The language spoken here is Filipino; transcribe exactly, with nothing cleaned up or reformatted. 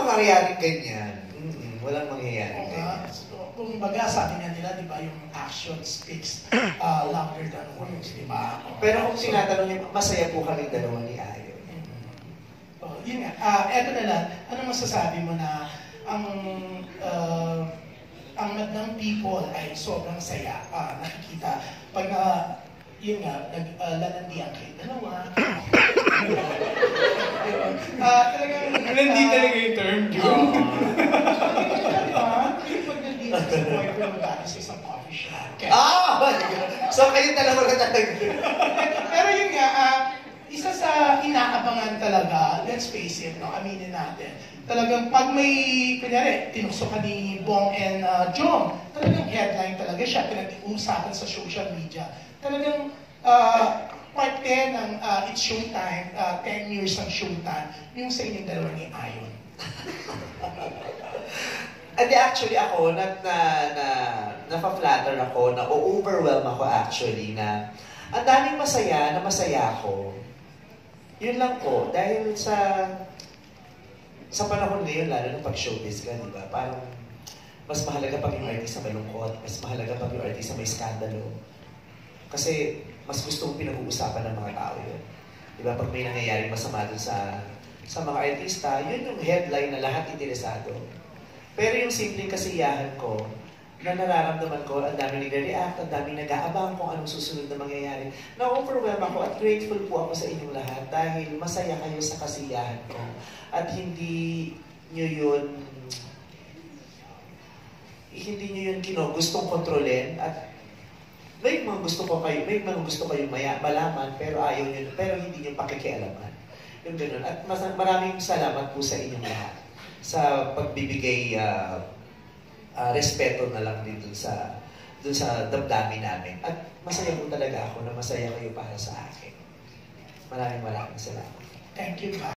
mangyayaring ganyan. Mm-mm, walang mangyayaring Oo ganyan. nga. So, kung baga, sabi nga nila, di ba, yung action speaks uh, louder than words, di ba? Pero kung tinatanong niyo, masaya po kami dalawa ni Ayon. Oh, yun nga. Ah, eto na lang. Ano masasabi mo na ang uh, ang ng people ay sobrang saya. Ah, nakikita. Pag na, yun nga, naglalandian uh, kayo dalawa. Ah, talagang... Landi talaga yung term, Jun. Diba? Pag nandito sa boyfriend mo dati sa isang coffee shop. Ah! So kayo dalawa na talaga. Pero yun nga, ah, isa sa inaabangan talaga, let's face it, no, aminin natin, talagang pag may, kunyari, tinukso ka ni Bong and uh, Jong, talagang headline talaga siya, pinag-uusapan sa social media. Talagang uh, parte ng uh, It's Showtime, uh, ten years ng Showtime, yung sa inyong dalawa ni Ayon. And actually ako, na, na, na, napa-flatter ako, na o-overwhelm ako actually, na ang daming masaya, na masaya ako. Yun lang po, dahil sa sa panahon ngayon, lalo na pag-showbiz ka, di ba? Parang mas mahalaga pag yung artista malungkot, mas mahalaga pag yung artista may skandalo. Kasi mas gusto mong pinag-uusapan ng mga tao yun. Di ba? Pag may nangyayaring masama dun sa, sa mga artista, yun yung headline na lahat interesado. Pero yung simpleng kasiyahan ko, na nararamdaman ko, ang dami nagre-react, ang dami nag-aabang kung anong susunod na mangyayari. Na-overwhelm ako at grateful po ako sa inyong lahat dahil masaya kayo sa kasiyahan ko. At hindi nyo yun, hindi nyo yun kino, gustong kontrolin. At may mga gusto ko kayo, may mga gusto kayong maya, malaman, pero ayaw nyo, pero hindi nyo pakikialaman. Yung ganun. At mas, maraming salamat po sa inyong lahat sa pagbibigay uh, Uh, respeto na lang din dun sa, dun sa damdamin namin. At masaya po talaga ako na masaya kayo para sa akin. Maraming maraming salamat. Thank you,